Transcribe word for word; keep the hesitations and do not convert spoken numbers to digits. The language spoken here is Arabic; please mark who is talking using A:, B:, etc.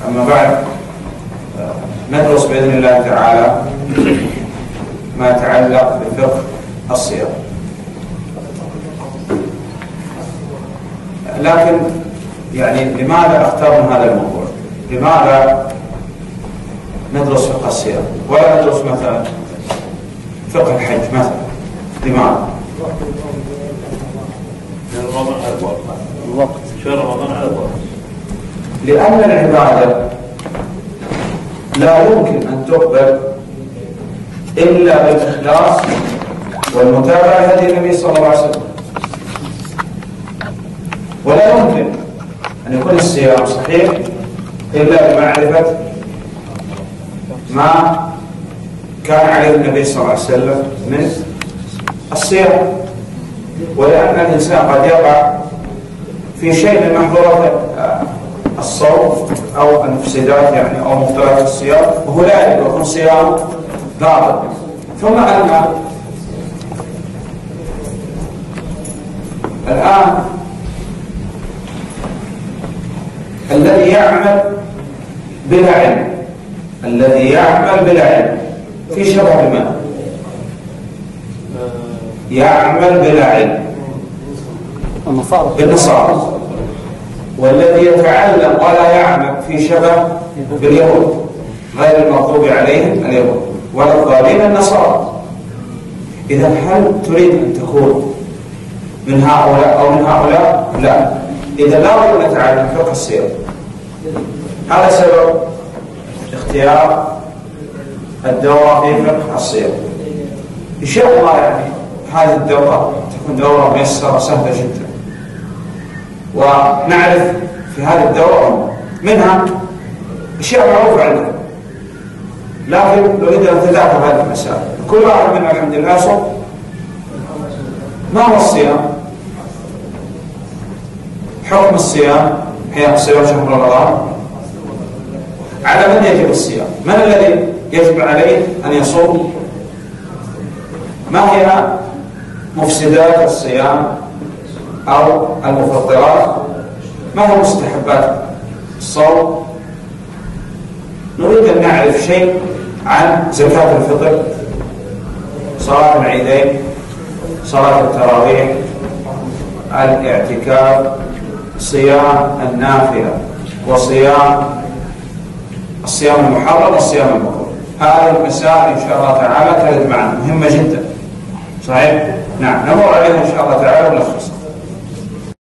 A: أما بعد ندرس بإذن الله تعالى ما يتعلق بفقه الصيام. لكن يعني لماذا اخترنا هذا الموضوع؟ لماذا ندرس فقه الصيام ولا ندرس مثلا فقه الحج مثلا؟ لماذا؟
B: رمضان على الوقت. شهر رمضان على الوقت.
A: لأن العبادة لا يمكن أن تقبل إلا بالإخلاص والمتابعة لهدي النبي صلى الله عليه وسلم، ولا يمكن أن يكون الصيام صحيح إلا بمعرفة ما كان عليه النبي صلى الله عليه وسلم من الصيام. ولأن الإنسان قد يقع في شيء من محظورات الصوم أو المفسدات يعني أو مفترضات الصيام وهو لا يكون صيام باطل. ثم أن الآن الذي يعمل بلا علم الذي يعمل بلا علم في شبه بما يعمل بلا علم بالنصارى، والذي يتعلم ولا يعمل في شبه باليهود غير المغضوب عليهم اليهود ولا الضالين النصارى. إذا هل تريد أن تكون من هؤلاء أو من هؤلاء؟ لا. إذا لا بد أن نتعلم فقه الصيام. هذا سبب اختيار الدورة في فقه الصيام. إن شاء الله يعني هذه الدورة تكون دورة ميسرة سهلة جدا، ونعرف في هذه الدورة منها أشياء معروفة عندنا، لكن نريد أن نتذاكر هذه المسائل. كل واحد منا الحمد لله يصوم. ما هو الصيام؟ حكم الصيام حين صيام شهر رمضان. على من يجب الصيام؟ من الذي يجب عليه أن يصوم؟ ما هي مفسدات الصيام أو المفطرات؟ ما هي مستحبات الصوم؟ نريد أن نعرف شيء عن زكاة الفطر، صلاة العيدين، صلاة التراويح، الاعتكاف، صيام النافلة، وصيام الصيام المحرم والصيام المكروه. هذه المسائل إن شاء الله تعالى ترد معنا مهمة جدا. صحيح؟ نعم، نمر عليها إن شاء الله تعالى ونلخص.